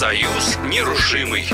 Союз нерушимый.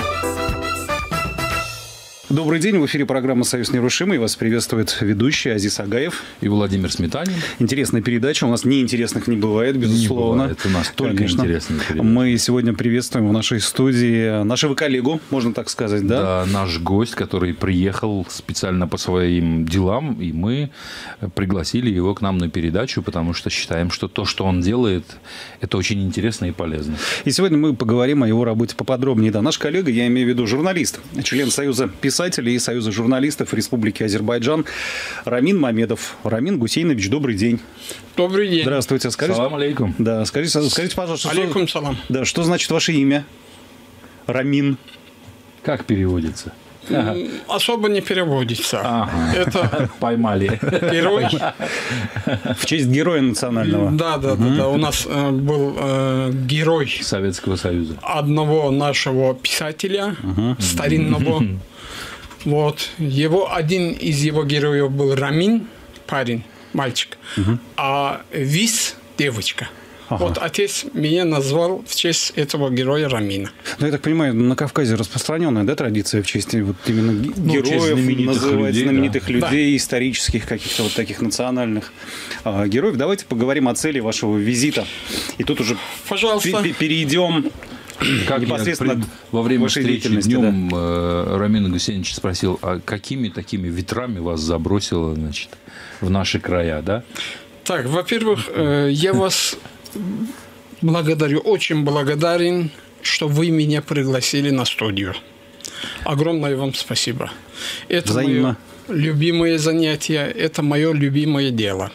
Добрый день, в эфире программа «Союз нерушимый». Вас приветствует ведущий Азиз Агаев и Владимир Сметанин. Интересная передача. У нас неинтересных не бывает, безусловно. Не бывает. У нас только интересные передачи. Мы сегодня приветствуем в нашей студии нашего коллегу, можно так сказать, да? Да, наш гость, который приехал специально по своим делам, и мы пригласили его к нам на передачу, потому что считаем, что то, что он делает, это очень интересно и полезно. И сегодня мы поговорим о его работе поподробнее. Да, наш коллега, я имею в виду журналист, член Союза писателей и Союза журналистов Республики Азербайджан Рамин Мамедов. Рамин Гусейнович, добрый день. Добрый день. Здравствуйте. Салам алейкум. Да, скажите, пожалуйста, алейкум салам. Да, что значит ваше имя? Рамин. Как переводится? Ага. Особо не переводится. Ага. Это поймали. Герой. В честь героя национального. Да. У нас был герой Советского Союза. Одного нашего писателя, старинного. Вот. Один из его героев был Рамин, парень, мальчик, а Вис – девочка. Ага. Вот отец меня назвал в честь этого героя Рамина. Ну, я так понимаю, на Кавказе распространенная, да, традиция в честь вот именно героев, называть знаменитых людей, исторических каких-то вот таких национальных героев. Давайте поговорим о цели вашего визита. И тут уже перейдем непосредственно во время встречи днем Рамин Гусейнович спросил, а какими такими ветрами вас забросило, значит, в наши края, да? Так, во-первых, я вас благодарю, очень благодарен, что вы меня пригласили на студию. Огромное вам спасибо. Это мое любимое занятие, это мое любимое дело.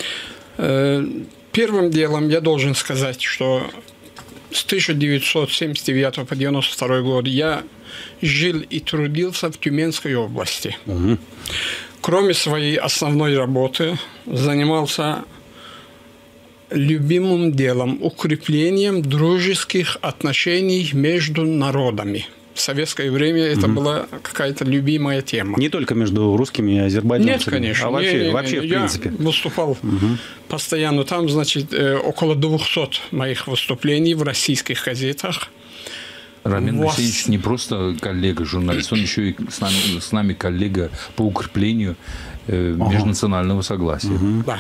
Первым делом я должен сказать, что с 1979 по 1992 год я жил и трудился в Тюменской области. Кроме своей основной работы, занимался любимым делом – укреплением дружеских отношений между народами. В советское время это была какая-то любимая тема. Не только между русскими и азербайджанцами? Нет, конечно. А вообще в принципе? Я выступал постоянно. Там, значит, около 200 моих выступлений в российских газетах. Рамин Гусейнович не просто коллега-журналист, он еще и с нами коллега по укреплению межнационального согласия. Да.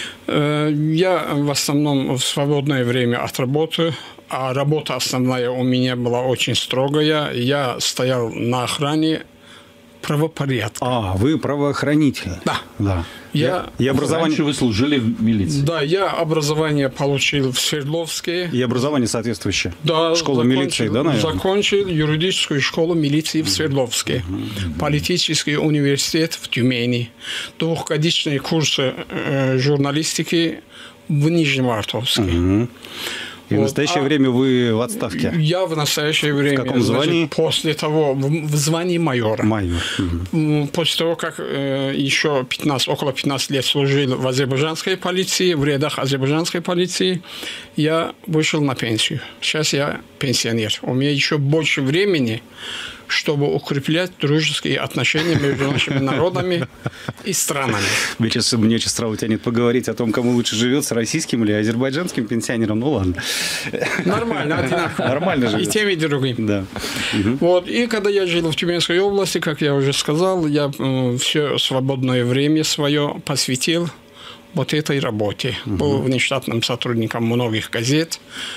Я в основном в свободное время от работы, а работа основная у меня была очень строгая. Я стоял на охране правопорядка. Вы правоохранитель? Да. И образование... Раньше вы служили в милиции? Да, я образование получил в Свердловске. И образование соответствующее? Да. Школа милиции, да, наверное? Закончил юридическую школу милиции в Свердловске. Политический университет в Тюмени. Двухгодичные курсы журналистики в Нижневартовске. И в настоящее время вы в отставке? Я в настоящее время. В каком звании? После того, в звании майора. Майор. После того, как еще около 15 лет служил в азербайджанской полиции, в рядах азербайджанской полиции, я вышел на пенсию. Сейчас я пенсионер. У меня еще больше времени, чтобы укреплять дружеские отношения между нашими народами и странами. Мне сейчас сразу тянет поговорить о том, кому лучше живется, российским или азербайджанским пенсионером. Ну ладно. Нормально, одинаково. Нормально живется. И тем, и другим. Да. Вот. И когда я жил в Тюменской области, как я уже сказал, я все свободное время свое посвятил вот этой работе. Был внештатным сотрудником многих газет.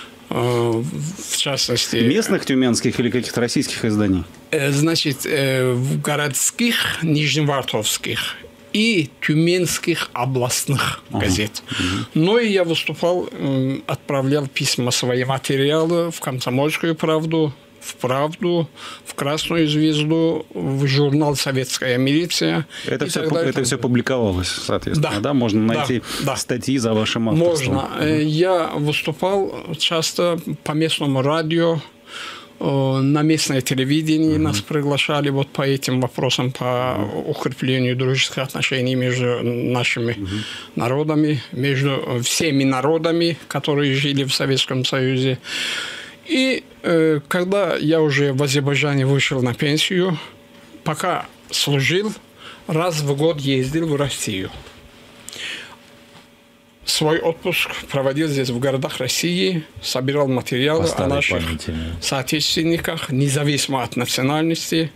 В частности... Местных тюменских или каких-то российских изданий? Значит, в городских, нижневартовских и тюменских областных газет. Но и я выступал, отправлял письма, свои материалы в «Комсомольскую правду», в «Правду», в «Красную звезду», в журнал «Советская милиция». Это все публиковалось, соответственно, да? Можно найти статьи за вашим авторством. Можно. Я выступал часто по местному радио, на местное телевидение нас приглашали вот по этим вопросам, по укреплению дружеских отношений между нашими народами, между всеми народами, которые жили в Советском Союзе. И когда я уже в Азербайджане вышел на пенсию, пока служил, раз в год ездил в Россию. свой отпуск проводил здесь, в городах России, собирал материалы о наших соотечественниках, независимо от национальности,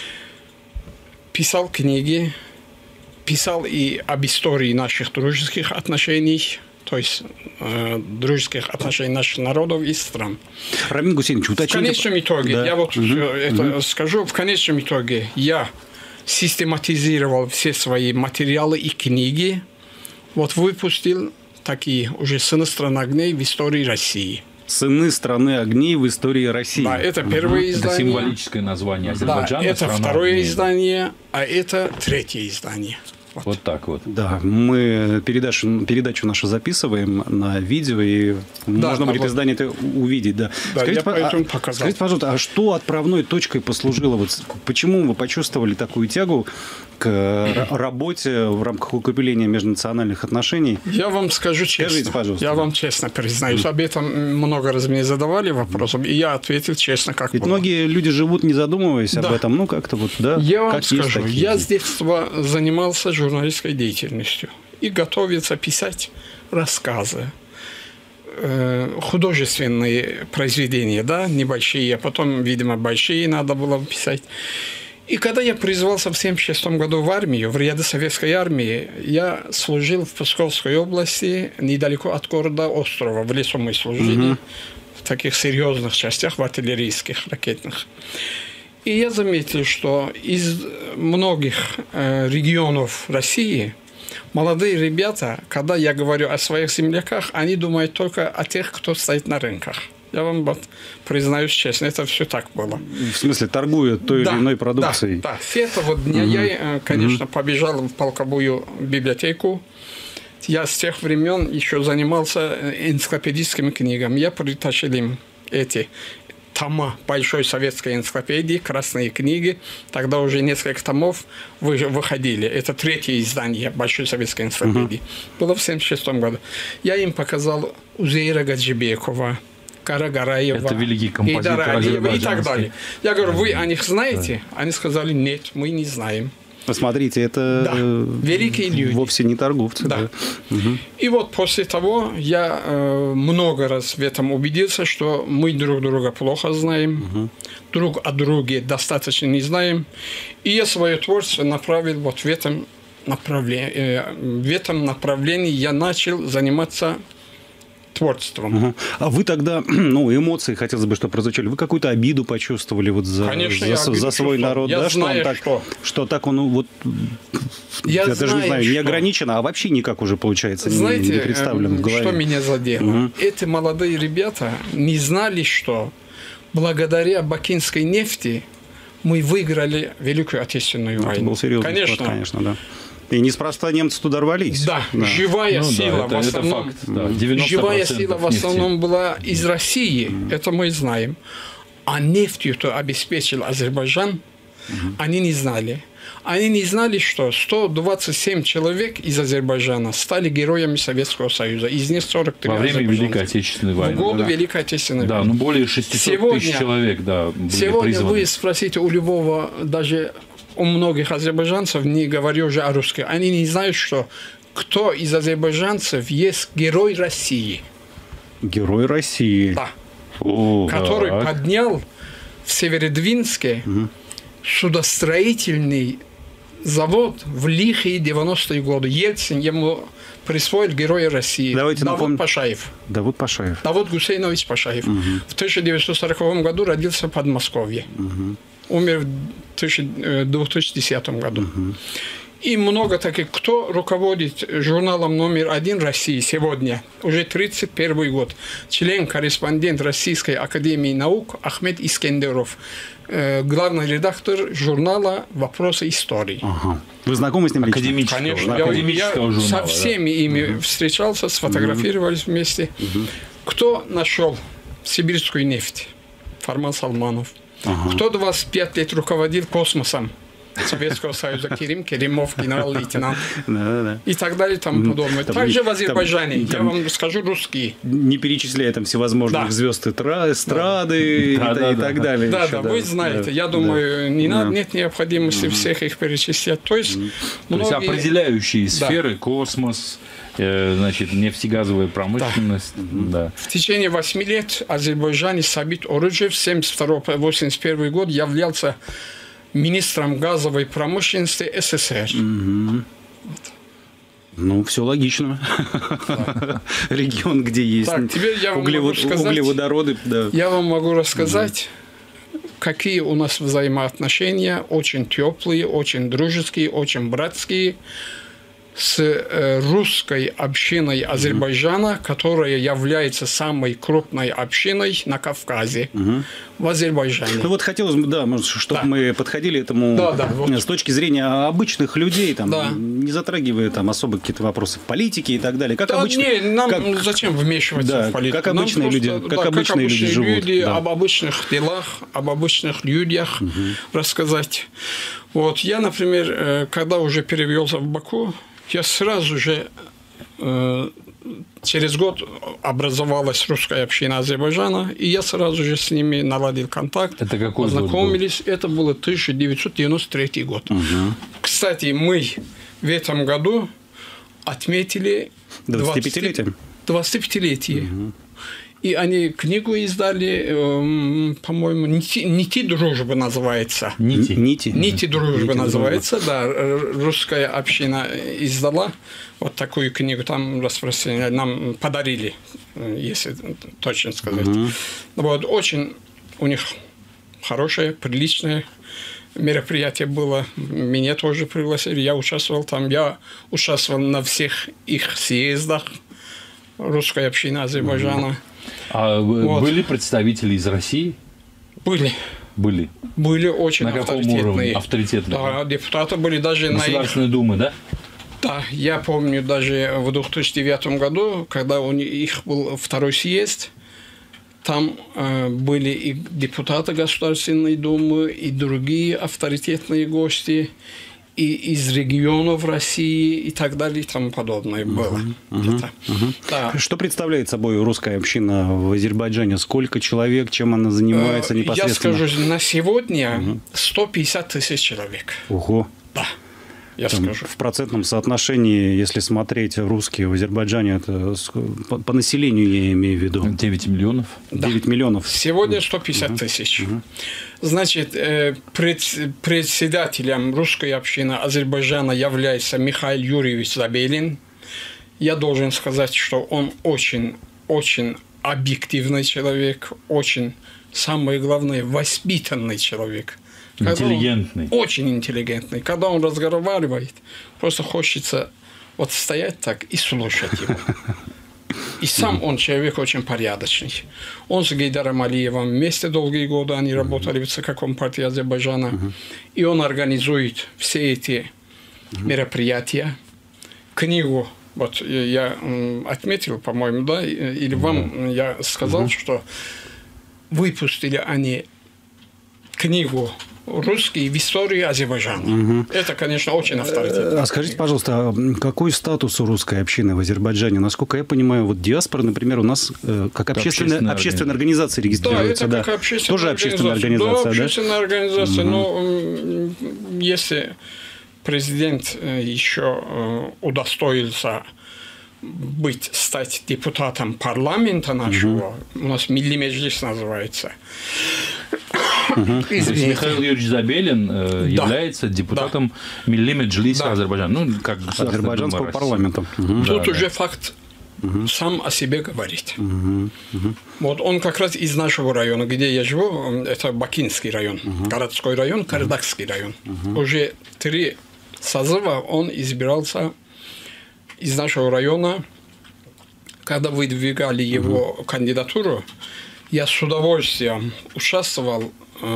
писал книги, писал и об истории наших дружеских отношений, то есть дружеских отношений наших народов и стран. Рамин Гусейнович, уточните. В конечном итоге, я вот это скажу, в конечном итоге я систематизировал все свои материалы и книги, вот выпустил такие уже «Сыны страны огней в истории России». «Сыны страны огней в истории России». Да, это первое издание. Это символическое название Азербайджана. Да, это второе издание, а это третье издание. Вот так вот. Да, мы передачу нашу записываем на видео, и можно будет издание это увидеть. Да. Да, скажите, скажите, пожалуйста, а что отправной точкой послужило? Вот почему вы почувствовали такую тягу к работе в рамках укрепления межнациональных отношений? Я вам скажу честно. Скажите, пожалуйста. Я вам честно признаюсь. Об этом много раз мне задавали вопросом, и я ответил честно, как Ведь было. многие люди живут, не задумываясь об этом. Ну, как-то вот, да. Я вам как скажу, есть, я с детства занимался журналистской деятельностью и готовился писать рассказы, художественные произведения, да, небольшие, а потом, видимо, большие надо было писать. И когда я призвался в 1976 году в армию, в ряды советской армии, я служил в Псковской области, недалеко от города Острова, в лесу мы служили, в таких серьезных частях, в артиллерийских, ракетных. И я заметил, что из многих регионов России молодые ребята, когда я говорю о своих земляках, они думают только о тех, кто стоит на рынках. Я вам признаюсь честно, это все так было. В смысле, торгуют той или иной продукцией? Да, с этого дня я, конечно, побежал в полковую библиотеку. Я с тех времен еще занимался энциклопедическими книгами. Я притащил им эти тома Большой советской энциклопедии, красные книги. Тогда уже несколько томов выходили. Это третье издание Большой советской энциклопедии. Было в 1976 году. Я им показал Узейра Гаджибекова, Карагараева, это великий композитор Алиева и так далее. Я говорю, вы о них знаете? Они сказали, нет, мы не знаем. Посмотрите, это великие люди. Вовсе не торговцы. Да. И вот после того я много раз в этом убедился, что мы друг друга плохо знаем, друг о друге достаточно не знаем. И я свое творчество направил вот в этом направлении. В этом направлении я начал заниматься творчеством. А вы тогда, эмоции, хотелось бы, чтобы прозвучали, вы какую-то обиду почувствовали вот за свой народ, я да, знаю, что так он вот, я даже не знаю, не ограничено, а вообще никак уже получается знаете, не представлен в голове. Что меня задело? Эти молодые ребята не знали, что благодаря бакинской нефти мы выиграли Великую Отечественную войну. Это был серьезный конечно, конечно, да. И неспроста немцы туда рвались. Да, живая сила в основном. Живая сила в основном была из России, это мы знаем. А нефтью-то обеспечил Азербайджан, они не знали. Они не знали, что 127 человек из Азербайджана стали героями Советского Союза. Из них 43 во время Великой Отечественной войны. В годы Великой Отечественной войны. Да, ну более 600 тысяч человек, да, были сегодня призваны. Вы спросите у любого, даже у многих азербайджанцев, не говорю уже о русских, они не знают, что кто из азербайджанцев есть герой России. Герой России. Да. Который поднял в Северодвинске судостроительный завод в лихие 90-е годы. Ельцин ему присвоил Героя России. Давуд Пашаев. Давуд Пашаев. Давуд Гусейнович Пашаев. В 1940 году родился в Подмосковье. Умер в 2010 году. И много таких. Кто руководит журналом №1 России сегодня? Уже 31 год. Член-корреспондент Российской академии наук Ахмед Искендеров. Главный редактор журнала «Вопросы истории». Вы знакомы с ним? Академического, конечно. академического журнала, со всеми ими встречался, сфотографировались вместе. Кто нашел сибирскую нефть? Фарман Салманов. Кто 25 лет руководил космосом? Советского Союза Керимов, генерал-лейтенант и так далее и тому подобное. Также в Азербайджане, я вам скажу, русские. Не перечисляя там всевозможных звезд эстрады и так далее. Да, вы знаете, я думаю, нет необходимости всех их перечислять. То есть определяющие сферы, космос, значит, нефтегазовая промышленность. Да. В течение 8 лет Азербайджане Сабит Оруджев в 1972-1981 год являлся министром газовой промышленности СССР. Ну, все логично. Регион, где есть углеводороды. Я вам могу рассказать, какие у нас взаимоотношения, очень теплые, очень дружеские, очень братские, с русской общиной Азербайджана, которая является самой крупной общиной на Кавказе, в Азербайджане. Ну вот хотелось бы, чтобы мы подходили к этому с точки зрения обычных людей, не затрагивая там особо какие-то вопросы политики и так далее. Как обычно, зачем вмешиваться в политику? Как обычные люди, люди живут. Об обычных делах, об обычных людях рассказать. Вот я, например, когда уже перевелся в Баку, я сразу же, через год образовалась русская община Азербайджана, и я сразу же с ними наладил контакт. Это какой познакомились. год был? Это было 1993 год. Кстати, мы в этом году отметили 25-летие. И они книгу издали, по-моему, «Нити дружбы» называется. «Нити дружбы» называется, да. Русская община издала вот такую книгу, там распространяли, нам подарили, если точно сказать. Вот, очень у них хорошее, приличное мероприятие было. Меня тоже пригласили, я участвовал там. Я участвовал на всех их съездах русской общины Азербайджана. А были представители из России? Были. Были очень на авторитетные. Авторитетные. Да, депутаты были даже Государственной Думы, да? Да, я помню даже в 2009 году, когда у них был второй съезд, там были и депутаты Государственной Думы, и другие авторитетные гости, и из регионов России, и так далее, и тому подобное было. Да. Что представляет собой русская община в Азербайджане? Сколько человек, чем она занимается непосредственно? Я скажу, на сегодня 150 тысяч человек. Ого! Да. Я скажу. В процентном соотношении, если смотреть русские в Азербайджане, это по населению я имею в виду. 9 миллионов? 9 миллионов. Сегодня 150 тысяч. Значит, председателем русской общины Азербайджана является Михаил Юрьевич Забелин. Я должен сказать, что он очень объективный человек, самое главное, воспитанный человек. Интеллигентный. Очень интеллигентный. Когда он разговаривает, просто хочется вот стоять так и слушать его. И сам он человек очень порядочный. Он с Гейдаром Алиевым вместе долгие годы они работали в ЦК Компартии Азербайджана. И он организует все эти мероприятия. Книгу, вот я отметил, по-моему, да, или вам я сказал, что выпустили они книгу «Русские в истории Азербайджана». Это, конечно, очень авторитетно. А скажите, пожалуйста, какой статус у русской общины в Азербайджане? Насколько я понимаю, вот диаспора, например, у нас как общественная организация регистрируется. Да, это как тоже общественная организация. Да, общественная организация. Но если президент еще удостоился стать депутатом парламента нашего, у нас Милли Меджлис называется. Михаил Юрьевич Забелин является депутатом Милли Меджлиса Азербайджана, как азербайджанского парламента. Тут уже факт сам о себе говорит. Вот он как раз из нашего района, где я живу, это Бакинский район, городской район, Кардакский район. Уже 3 созыва он избирался из нашего района. Когда выдвигали его кандидатуру, я с удовольствием участвовал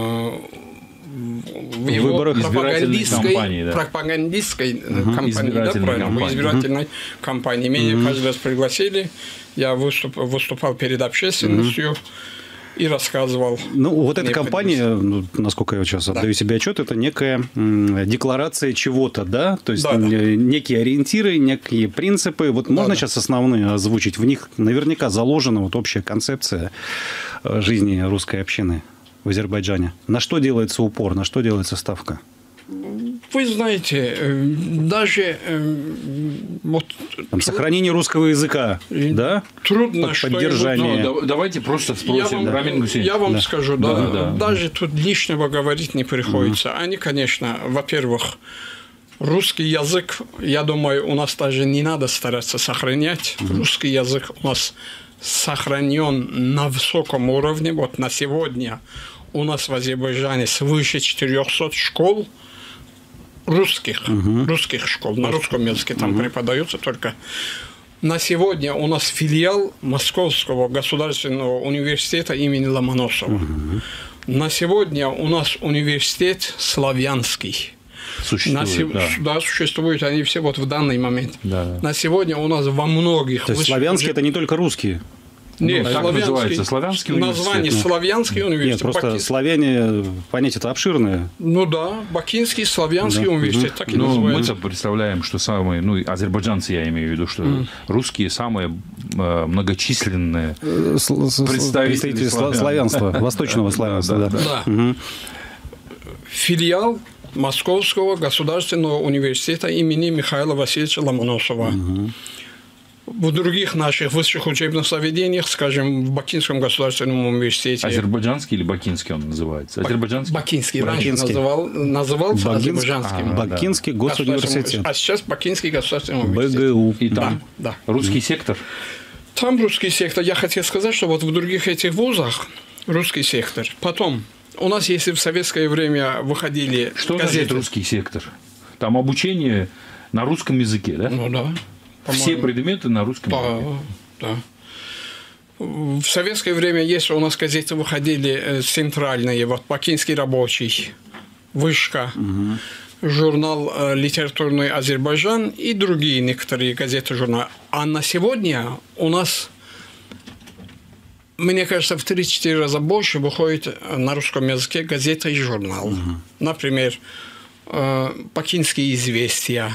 в его пропагандистской избирательной кампании. Меня каждый раз пригласили, я выступал перед общественностью, и рассказывал. Ну, вот эта компания, ну, насколько я сейчас отдаю себе отчет, это некая декларация чего-то, да? То есть некие ориентиры, некие принципы. Вот можно сейчас основные озвучить? В них наверняка заложена вот общая концепция жизни русской общины в Азербайджане. На что делается упор, на что делается ставка? Вы знаете, даже вот, там, сохранение русского языка, да? Трудно поддержание. Ну, давайте просто спросим Рамин Гусейнович. Я вам скажу, даже тут лишнего говорить не приходится. Они, конечно, во-первых, русский язык, я думаю, у нас даже не надо стараться сохранять. Русский язык у нас сохранен на высоком уровне. Вот на сегодня у нас в Азербайджане свыше 400 школ русских школ, на русском языке там преподаются только. На сегодня у нас филиал Московского государственного университета имени Ломоносова. На сегодня у нас университет славянский. Существует, да, существуют они все вот в данный момент. На сегодня у нас во многих... То есть славянский это не только русские? Нет, как называется? Славянский университет? Название Славянский университет. Нет, просто славяне, понятие это обширное. Ну да, Бакинский славянский университет, так и называется. Мы-то представляем, что самые, ну, азербайджанцы, я имею в виду, что русские самые многочисленные представители славянства, восточного славянства. Да. Филиал Московского государственного университета имени Михаила Васильевича Ломоносова. В других наших высших учебных заведениях, скажем, в Бакинском государственном университете. Азербайджанский или бакинский он называется? Азербайджанский? Бакинский. Раньше назывался азербайджанским. Бакинский госуниверситет. А сейчас Бакинский государственный университет. БГУ. И там русский сектор? Там русский сектор. Я хотел сказать, что вот в других этих вузах русский сектор. Потом, у нас, если в советское время выходили что газеты... значит русский сектор? Там обучение на русском языке, да? Ну да. Все предметы на русском языке. Да. В советское время, если у нас газеты выходили центральные, вот «Бакинский рабочий», «Вышка», журнал «Литературный Азербайджан» и другие некоторые газеты, журналы. А на сегодня у нас, мне кажется, в 3-4 раза больше выходит на русском языке газета и журнал. Например, «Бакинские известия»,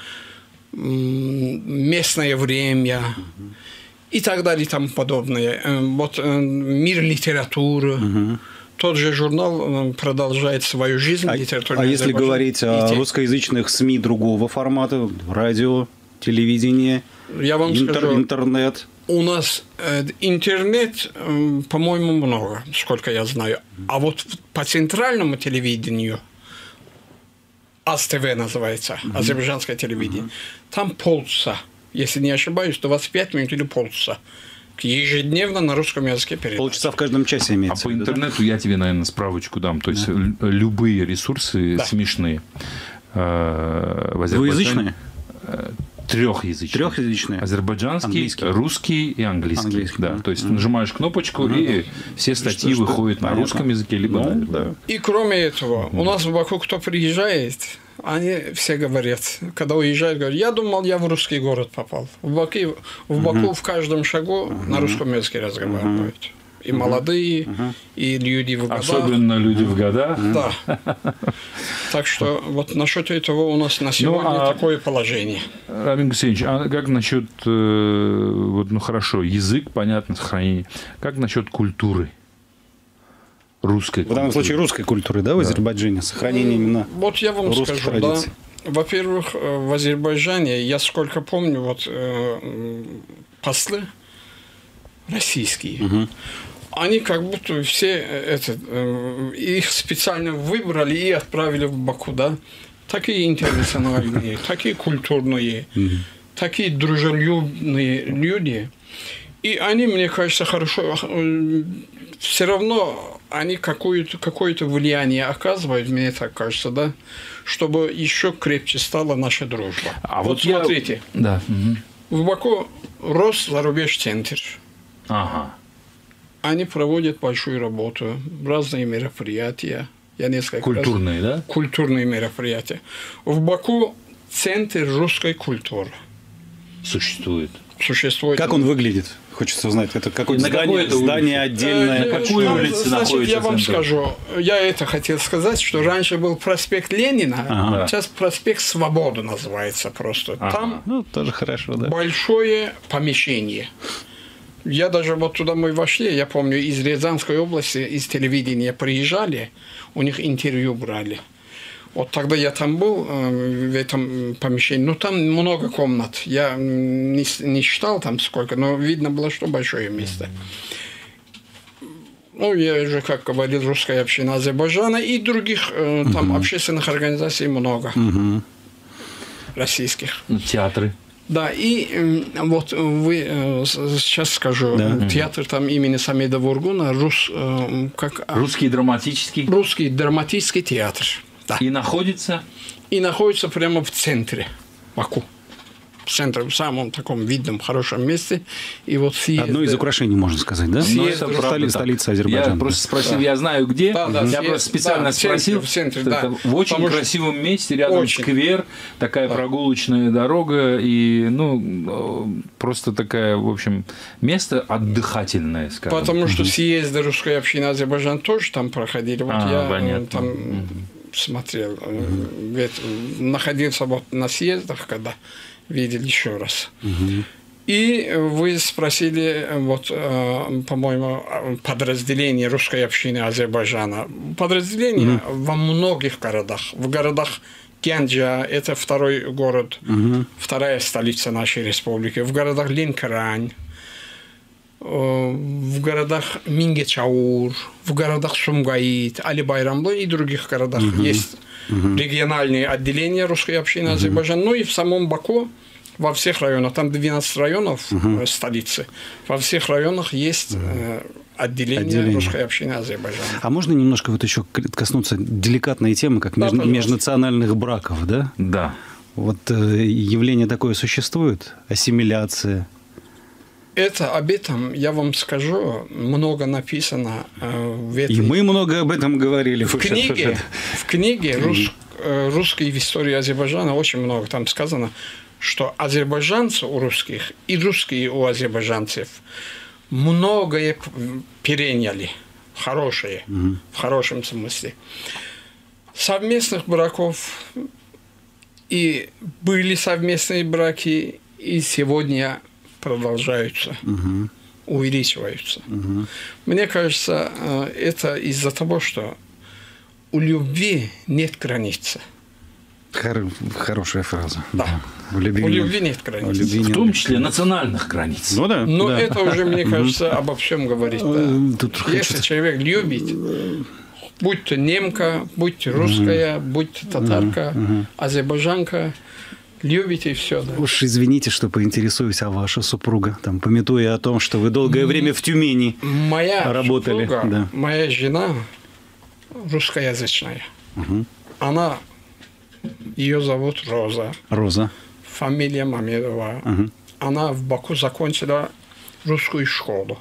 «Местное время» и так далее и тому подобное. Вот «Мир литературы». Тот же журнал продолжает свою жизнь. А если говорить о русскоязычных СМИ другого формата, радио, телевидение, я вам скажу, интернет? У нас интернет, по-моему, много, сколько я знаю. А вот по центральному телевидению, АСТВ называется, азербайджанское телевидение, там полчаса, если не ошибаюсь, 25 минут или полчаса. Ежедневно на русском языке передачи. Полчаса в каждом часе имеется. А по интернету я тебе, наверное, справочку дам. То есть любые ресурсы смешные в Азербайджане. Двуязычные? Трехязычные. Трехязычные. Азербайджанский, английский. Русский и английский. Да. То есть нажимаешь кнопочку, и все статьи выходят на русском языке, либо на да. И кроме этого, у нас в Баку кто приезжает, они все говорят, когда уезжают, говорят, я думал, я в русский город попал. В Баку в каждом шагу на русском языке разговаривают. И молодые, и люди в годах. Особенно люди в годах. Да. Так что вот насчет этого у нас на сегодня такое положение. Рамин Гусейнович, а как насчет, вот, ну хорошо, язык, понятно, сохранение. Как насчет культуры? Русской культуры. В данном случае русской культуры, да, в Азербайджане? Сохранение именно вот я вам русских скажу, традиций. Да. Во-первых, в Азербайджане, я сколько помню, вот послы российские, они как будто все их специально выбрали и отправили в Баку, да? Такие интернациональные, такие культурные, такие дружелюбные люди. И они, мне кажется, хорошо, все равно они какое-то влияние оказывают, мне так кажется, да, чтобы еще крепче стала наша дружба. А вот смотрите, в Баку рос зарубеж-центр. Ага. Они проводят большую работу, разные мероприятия. Культурные, да? Культурные мероприятия. В Баку центр русской культуры. существует. Как он выглядит? Хочется узнать. Это какое-то здание отдельное? Какую улицу находится? Я вам скажу. Я это хотел сказать, что раньше был проспект Ленина, сейчас проспект Свободы называется просто. Там тоже хорошо, да. Большое помещение. Я даже вот туда мы вошли, я помню, из Рязанской области, из телевидения приезжали, у них интервью брали. Вот тогда я там был, в этом помещении. Ну, там много комнат. Я не считал там сколько, но видно было, что большое место. Ну, я же, как говорил, русская община Азербайджана и других там общественных организаций много. Российских. Театры. Да, и вот вы сейчас скажу, театр там имени Самеда Вургуна, Русский драматический театр. Да. И находится прямо в центре Баку. В центре, в самом таком видном, хорошем месте. И вот одно из украшений, можно сказать, да? Столица Азербайджана. Я просто спросил, я знаю где. Я просто специально спросил. В очень красивом месте, рядом сквер, такая прогулочная дорога. И, просто такая, в общем, место отдыхательное, скажем. Потому что съезды русской общины Азербайджана тоже там проходили. Вот я там смотрел, находился вот на съездах, когда видели еще раз. И вы спросили, вот, по-моему, подразделение русской общины Азербайджана. Подразделение во многих городах. В городах Генджа, это второй город, вторая столица нашей республики. В городах Ленкорань, в городах Мингечаур, в городах Сумгаит, Али-Байрамлы и других городах есть региональные отделения русской общины Азербайджана. Ну и в самом Баку, во всех районах, там 12 районов столицы, во всех районах есть отделение русской общины Азербайджана. А можно немножко вот еще коснуться деликатной темы, как межнациональных браков, да? Да. Вот явление такое существует? Ассимиляция? Об этом, я вам скажу, много написано в этой... И мы много об этом говорили. В книге «Русские в истории Азербайджана» очень много там сказано, что азербайджанцы у русских и русские у азербайджанцев многое переняли, хорошее, в хорошем смысле. Совместных браков, и были совместные браки, и сегодня продолжаются, увеличиваются. Мне кажется, это из-за того, что у любви нет границы. Хорошая фраза. Да. У любви нет границ. В том числе национальных границ. Ну да. Но это уже, мне кажется, обо всем говорит. Если человек любит, будь то немка, будь то русская, будь то татарка, азербайджанка, любите и все. Да. Уж извините, что поинтересуюсь, а ваша супруга, там, памятуя о том, что вы долгое время в Тюмени работали. Моя жена русскоязычная. Она, ее зовут Роза. Роза. Фамилия Мамедова. Она в Баку закончила русскую школу.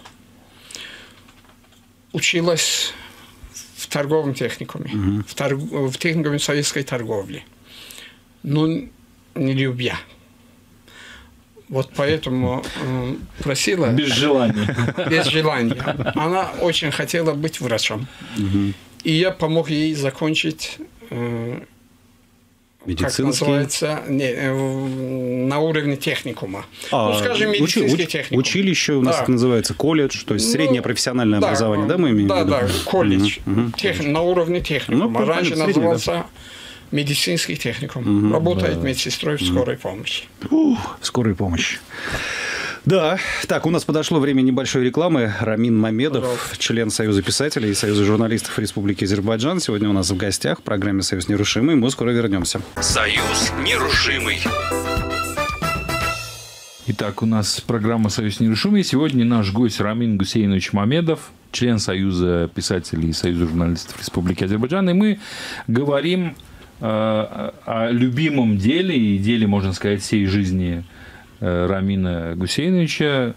Училась в торговом техникуме, в техникуме советской торговли. Но не любя. Вот поэтому просила... Без желания. Без желания. Она очень хотела быть врачом. И я помог ей закончить... Как называется, на уровне техникума. Скажем, медицинский техникум. Училище у нас это называется колледж, то есть среднее профессиональное образование, да, мы имеем в виду? Да, колледж, на уровне техникума. Раньше назывался медицинский техникум. Работает медсестрой в скорой помощи. Скорой помощи. Да, так, у нас подошло время небольшой рекламы. Рамин Мамедов, член Союза писателей и Союза журналистов Республики Азербайджан. Сегодня у нас в гостях в программе «Союз нерушимый». Мы скоро вернемся. Союз нерушимый. Итак, у нас программа «Союз нерушимый». Сегодня наш гость Рамин Гусейнович Мамедов, член Союза писателей и Союза журналистов Республики Азербайджан. И мы говорим о любимом деле и деле, можно сказать, всей жизни Рамина Гусейновича.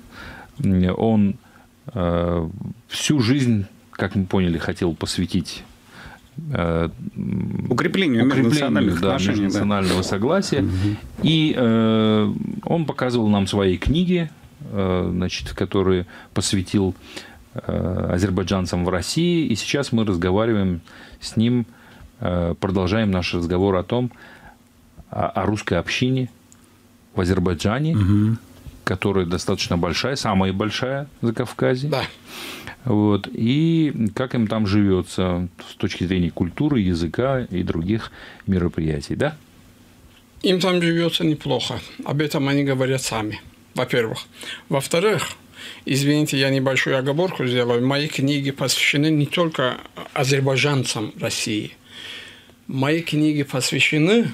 Он всю жизнь, как мы поняли, хотел посвятить укреплению межнационального согласия. И он показывал нам свои книги, значит, которые посвятил азербайджанцам в России. И сейчас мы разговариваем с ним, продолжаем наш разговор о русской общине в Азербайджане, которая достаточно большая, самая большая в Закавказье. Да. Вот. И как им там живется с точки зрения культуры, языка и других мероприятий, да? Им там живется неплохо. Об этом они говорят сами, во-первых. Во-вторых, извините, я небольшую оговорку сделаю. Мои книги посвящены не только азербайджанцам России. Мои книги посвящены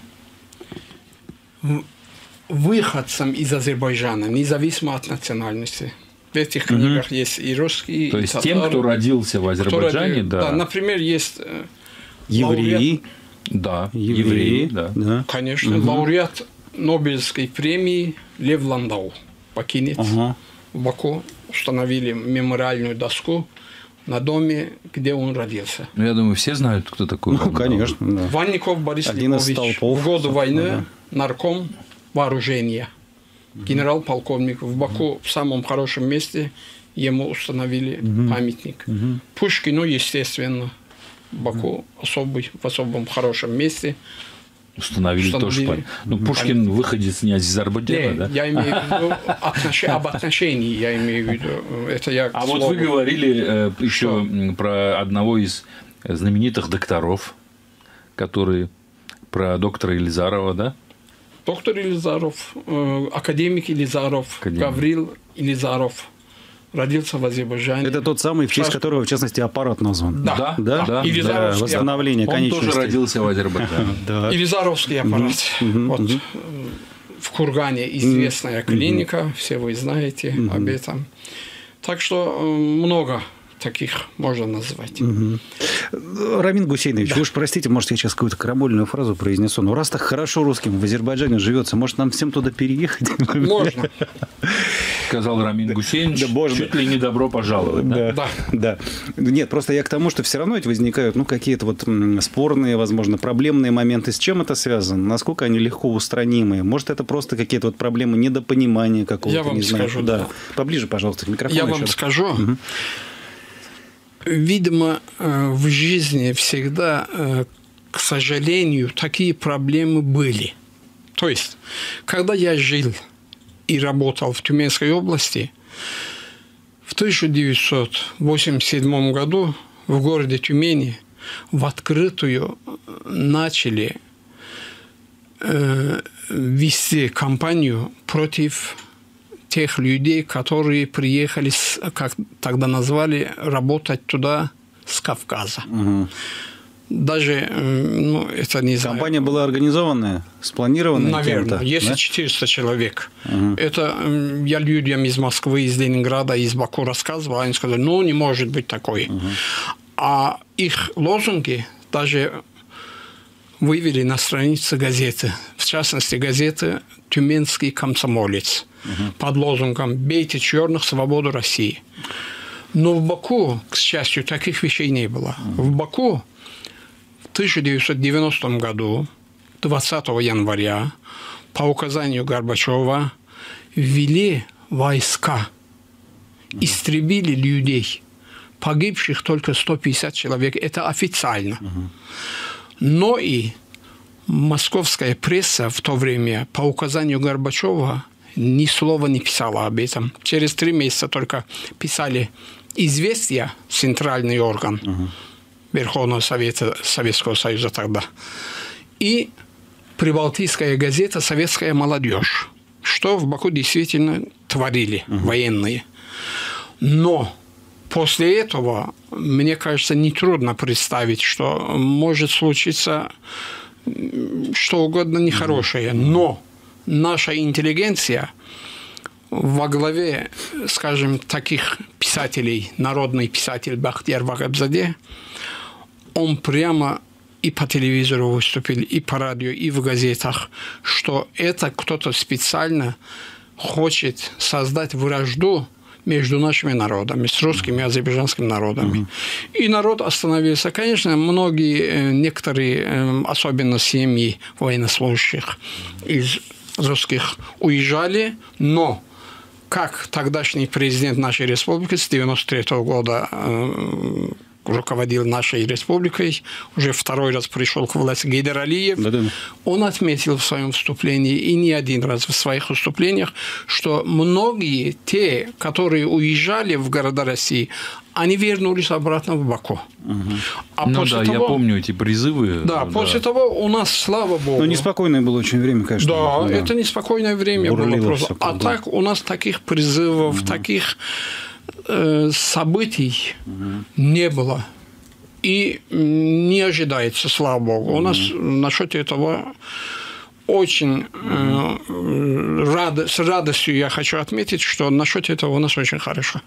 выходцам из Азербайджана, независимо от национальности. В этих книгах есть и русские, то есть татары, тем, кто родился в Азербайджане, да. Например, есть евреи. Да, евреи, да. Конечно, лауреат Нобелевской премии Лев Ландау покинет. В Баку установили мемориальную доску на доме, где он родился. Ну, я думаю, все знают, кто такой. Ну, конечно. Да. Ванников Борис Львович, в годы войны нарком вооружения. Генерал-полковник в Баку в самом хорошем месте ему установили памятник. Пушкину, естественно, в Баку в особом хорошем месте. Установили тоже. Ну, Пушкин выходец не из Азербайджана, да? Я имею в виду об отношении, я имею в виду. Это я вот вы говорили еще про одного из знаменитых докторов, который про доктора Илизарова, да? Доктор Илизаров, академик Илизаров, Гаврил Илизаров родился в Азербайджане. Это тот самый, в честь которого, в частности, аппарат назван. Да. Восстановление конечностей. Он тоже родился в Азербайджане. Илизаровский аппарат. Вот в Кургане известная клиника, все вы знаете об этом. Так что много таких можно назвать. Рамин Гусейнович, вы уж простите, может, я сейчас какую-то крамольную фразу произнесу, но раз так хорошо русским в Азербайджане живется, может, нам всем туда переехать? Можно. Сказал Рамин Гусейнович, чуть ли не добро пожаловать. Да. Нет, просто я к тому, что все равно ведь возникают какие-то вот спорные, возможно, проблемные моменты. С чем это связано? Насколько они легко устранимые? Может, это просто какие-то вот проблемы недопонимания какого-то? Я вам скажу, да. Поближе, пожалуйста, к микрофону. Я вам скажу. Видимо, в жизни всегда, к сожалению, такие проблемы были. То есть, когда я жил и работал в Тюменской области, в 1987 году в городе Тюмени в открытую начали вести кампанию против тех людей, которые приехали, как тогда назвали, работать туда с Кавказа. Даже, это не знаю. Компания была организованная, спланированная? Наверное, если 400 человек. Это я людям из Москвы, из Ленинграда, из Баку рассказывал, они сказали, не может быть такое. А их лозунги даже вывели на странице газеты. В частности, газеты «Тюменский комсомолец» под лозунгом «Бейте черных, свободу России». Но в Баку, к счастью, таких вещей не было. В Баку в 1990 году, 20 января, по указанию Горбачева, ввели войска, истребили людей, погибших только 150 человек. Это официально. Но и московская пресса в то время по указанию Горбачева ни слова не писала об этом. Через 3 месяца только писали «Известия», центральный орган Верховного Совета Советского Союза тогда, и прибалтийская газета «Советская молодежь», что в Баку действительно творили военные. Но после этого, мне кажется, нетрудно представить, что может случиться что угодно нехорошее. Но наша интеллигенция во главе, скажем, таких писателей, народный писатель Бахтияр Вагабзаде, он прямо и по телевизору выступил, и по радио, и в газетах, что это кто-то специально хочет создать вражду между нашими народами, с русскими и азербайджанскими народами. И народ остановился. Конечно, некоторые, особенно семьи военнослужащих из русских, уезжали, но как тогдашний президент нашей республики с 1993 года руководил нашей республикой, уже второй раз пришел к власти Гейдар Алиев, он отметил в своем выступлении, и не один раз в своих выступлениях, что многие те, которые уезжали в города России, они вернулись обратно в Баку. А после того, я помню эти призывы. Да, после того у нас, слава Богу... Ну, неспокойное было очень время, конечно. Да, это неспокойное время было просто. А так у нас таких призывов, таких событий не было. И не ожидается, слава Богу. У нас насчет этого очень с радостью я хочу отметить, что насчет этого у нас очень хорошо.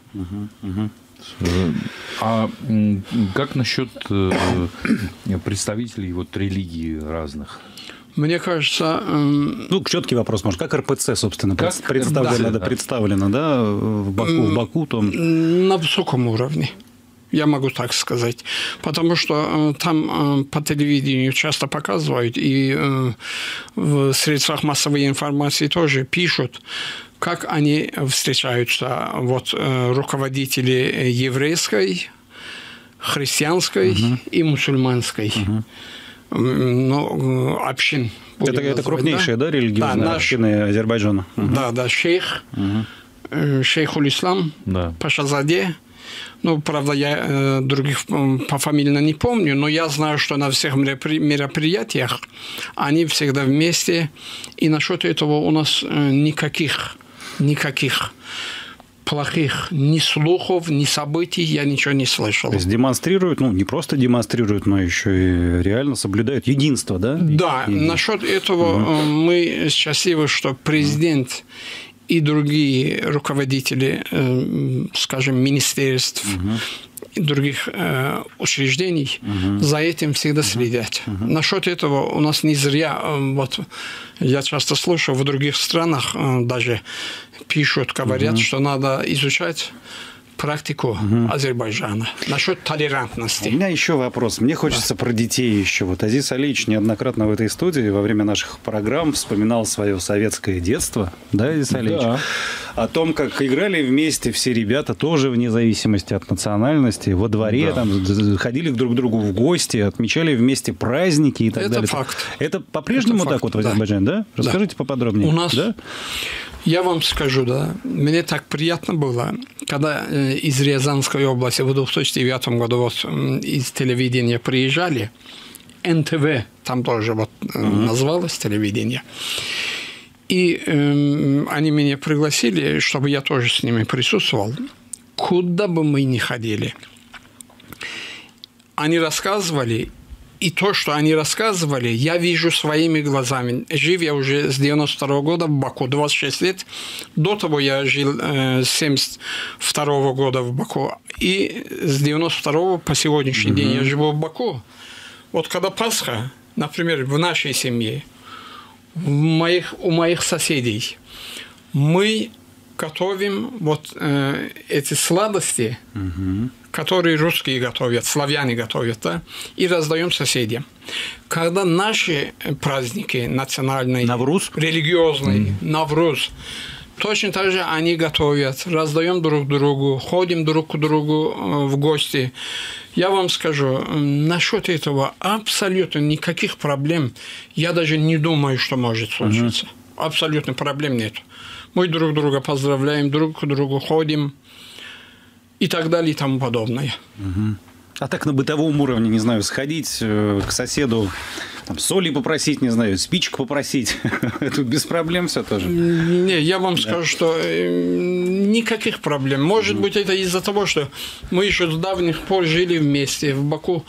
А как насчет представителей вот религий разных? Мне кажется... Ну, четкий вопрос, может, как РПЦ, собственно, представлено, да, в Баку? На высоком уровне, я могу так сказать. Потому что там по телевидению часто показывают, и в средствах массовой информации тоже пишут, как они встречаются, вот, руководители еврейской, христианской и мусульманской общин. Это крупнейшие, да, религиозные общины Азербайджана? Да, шейх Улислам, Пашазаде. Ну, правда, я других пофамильно не помню, но я знаю, что на всех мероприятиях они всегда вместе, и насчет этого у нас никаких плохих ни слухов, ни событий я ничего не слышал. То есть демонстрируют, ну, не просто демонстрируют, но еще и реально соблюдают единство, да? Да, насчет этого мы счастливы, что президент и другие руководители, скажем, министерств и других учреждений за этим всегда следят. Насчет этого у нас не зря, вот я часто слышу, в других странах даже пишут, говорят, что надо изучать практику Азербайджана насчет толерантности. У меня еще вопрос. Мне хочется про детей еще. Вот Азиз Алиевич неоднократно в этой студии во время наших программ вспоминал свое советское детство. Да, Азиз Алиевич? Да. О том, как играли вместе все ребята, тоже вне зависимости от национальности, во дворе, там, ходили друг к другу в гости, отмечали вместе праздники и так далее. Это факт. Это по-прежнему так вот в Азербайджане, да? Расскажите поподробнее. У нас... Да? Я вам скажу, да, мне так приятно было, когда из Рязанской области в 2009 году вот из телевидения приезжали, НТВ, там тоже вот называлось телевидение, и они меня пригласили, чтобы я тоже с ними присутствовал, куда бы мы ни ходили. Они рассказывали, и то, что они рассказывали, я вижу своими глазами. Жив я уже с 92 года в Баку, 26 лет. До того я жил с 72 года в Баку. И с 92 по сегодняшний день я живу в Баку. Вот когда Пасха, например, в нашей семье, у моих соседей, мы готовим вот эти сладости, которые русские готовят, славяне готовят, да, и раздаем соседям. Когда наши праздники национальные, Навруз? Религиозные, Навруз, точно так же они готовят, раздаем друг другу, ходим друг к другу в гости. Я вам скажу, насчет этого абсолютно никаких проблем, я даже не думаю, что может случиться. Абсолютно проблем нет. Мы друг друга поздравляем, друг к другу ходим и так далее и тому подобное. А так на бытовом уровне, не знаю, сходить к соседу, там, соли попросить, не знаю, спичку попросить, это без проблем все тоже? Не, я вам скажу, что никаких проблем. Может быть, это из-за того, что мы еще с давних пор жили вместе в Баку.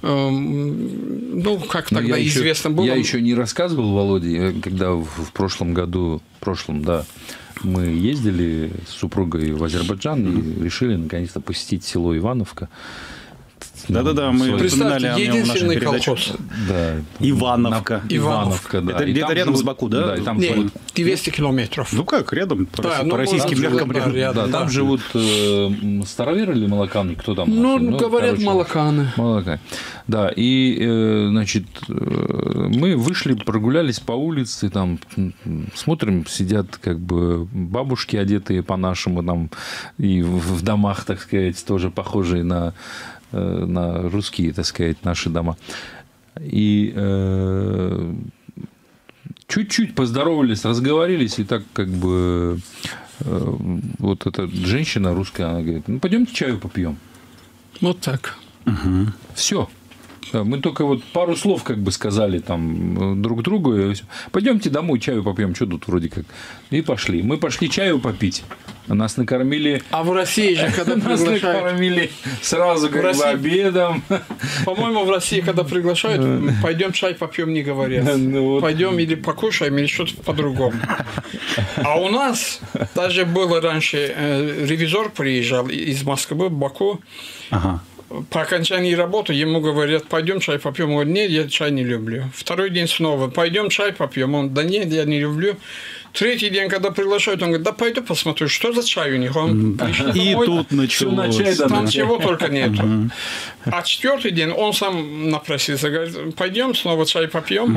Ну, как тогда известно было. Я еще не рассказывал, Володе, когда в прошлом году, мы ездили с супругой в Азербайджан и решили наконец-то посетить село Ивановка. Да-да-да, мы вспоминали о нем в нашей передаче. Да. Ивановка. Ивановка, да. Это где-то рядом с Баку, да? Да, там нет, 200 километров. Ну как, рядом, да, по российским меркам рядом. Да, там живут староверы или молоканы, кто там? Ну, говорят, молоканы. Молокане. Да, и, значит, мы вышли, прогулялись по улице, там, смотрим, сидят как бы бабушки, одетые по-нашему, там, и в домах, так сказать, тоже похожие на русские, так сказать, наши дома. И чуть-чуть поздоровались, разговорились, и так как бы вот эта женщина русская, она говорит, ну, пойдемте чаю попьем. Вот так. Угу. Все. Мы только вот пару слов как бы сказали там друг другу. И пойдемте домой, чаю попьем, что тут вроде как. И пошли. Мы пошли чаю попить. Нас накормили. А в России же, когда нас накормили сразу как бы обедом. По-моему, в России, когда приглашают, пойдем чай попьем, не говорят. Пойдем или покушаем, или что-то по-другому. А у нас даже было раньше ревизор приезжал из Москвы в Баку. Ага. По окончании работы ему говорят, пойдем чай попьем. Он говорит, нет, я чай не люблю. Второй день снова, пойдем чай попьем. Он, да нет, я не люблю. Третий день, когда приглашают, он говорит, да пойду посмотрю, что за чай у них. Он и тут началось. Там чего только нету. А четвертый день он сам напросился, говорит, пойдем снова чай попьем.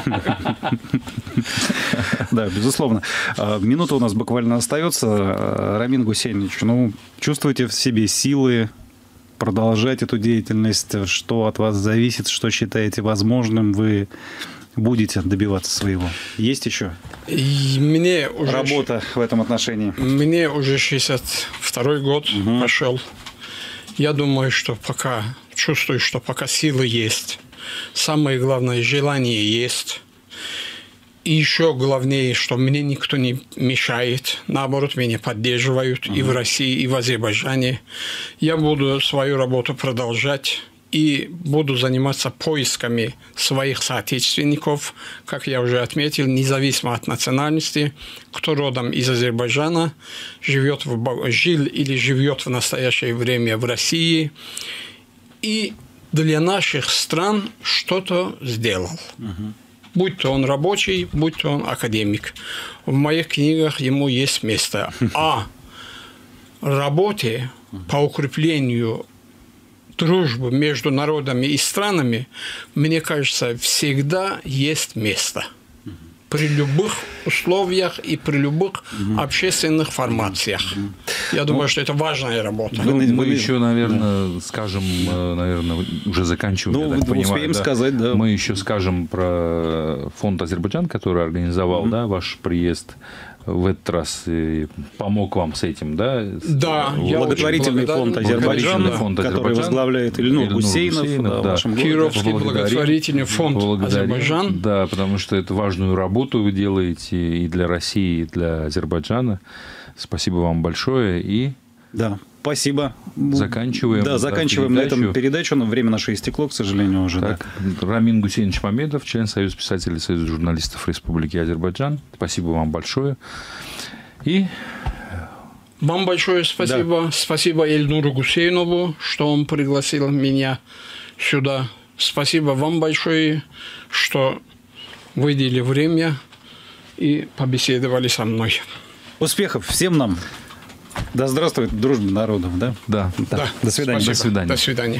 Да, безусловно. Минута у нас буквально остается. Рамин Гусейнович, ну, чувствуете в себе силы продолжать эту деятельность? Что от вас зависит? Что считаете возможным? Вы будете добиваться своего? Есть еще мне уже работа в этом отношении? Мне уже 62-й год пошел. Я думаю, что пока чувствую, что пока силы есть. Самое главное, желание есть. И еще главнее, что мне никто не мешает. Наоборот, меня поддерживают и в России, и в Азербайджане. Я буду свою работу продолжать и буду заниматься поисками своих соотечественников, как я уже отметил, независимо от национальности, кто родом из Азербайджана, жил или живет в настоящее время в России, и для наших стран что-то сделал. Будь то он рабочий, будь то он академик. В моих книгах ему есть место. А работе по укреплению дружбы между народами и странами, мне кажется, всегда есть место. При любых условиях и при любых общественных формациях. Я думаю, что это важная работа. Мы еще, наверное, скажем, уже заканчиваем, я так понимаю. Успеем сказать, да. Мы еще скажем про фонд «Азербайджан», который организовал ваш приезд в этот раз и помог вам с этим, да? Да. Благотворительный фонд Азербайджана, который возглавляет Ильнур Гусейнов, да. Кировский благотворительный фонд Азербайджан. Да, потому что это важную работу вы делаете и для России, и для Азербайджана. Спасибо вам большое. И... Да. Спасибо. Заканчиваем. Да, заканчиваем на этом передачу, но время наше истекло, к сожалению, уже. Так, да. Рамин Гусейнович Мамедов, член Союза писателей, Союза журналистов Республики Азербайджан. Спасибо вам большое. И... Вам большое спасибо. Да. Спасибо Ильнуру Гусейнову, что он пригласил меня сюда. Спасибо вам большое, что выделили время и побеседовали со мной. Успехов всем нам. Да здравствует дружба народов, да? Да. До свидания. Спасибо. До свидания. До свидания.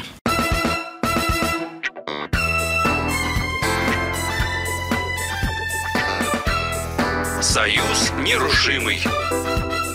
Союз нерушимый.